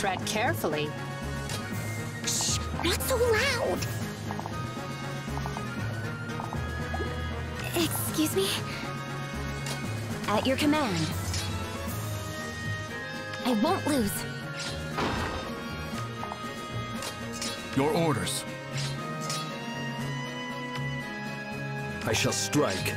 Tread carefully. Shh! Not so loud! Excuse me? At your command. I won't lose. Your orders. I shall strike.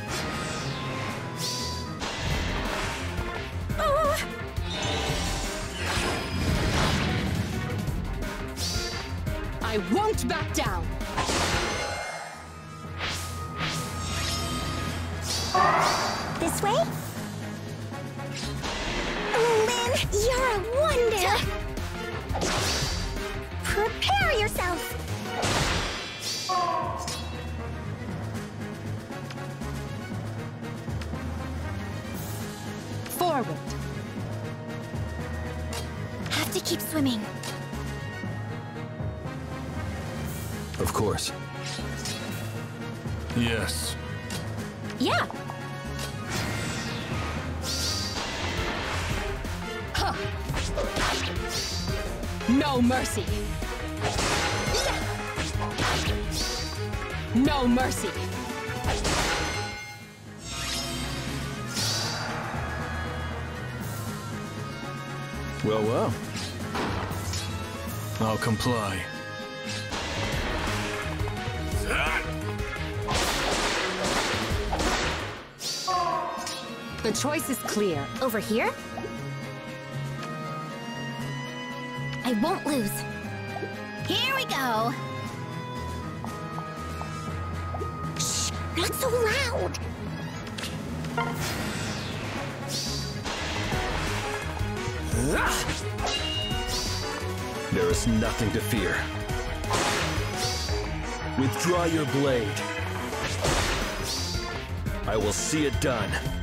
I won't back down! This way? Lyn, you're a wonder! Prepare yourself! Forward. Have to keep swimming. Of course. Yes. Yeah! Huh. No mercy! No mercy! Well, well. I'll comply. The choice is clear. Over here? I won't lose. Here we go! Shh! Not so loud! There is nothing to fear. Withdraw your blade. I will see it done.